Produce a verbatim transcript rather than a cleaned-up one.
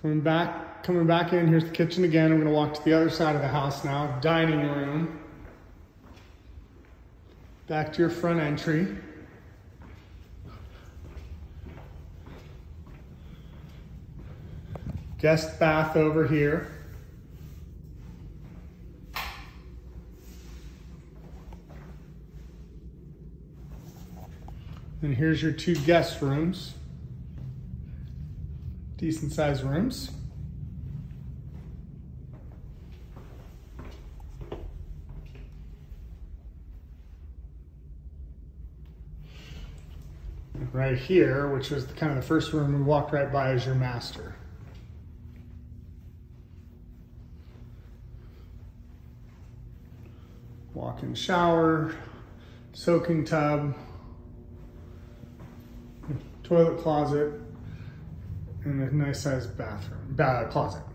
Coming back, coming back in, here's the kitchen again. We're gonna walk to the other side of the house now, dining room. Back to your front entry. Guest bath over here. And here's your two guest rooms. Decent sized rooms. Right here, which was the, kind of the first room we walked right by, is your master. Walk-in shower, soaking tub, toilet closet, and a nice sized bathroom, uh, closet.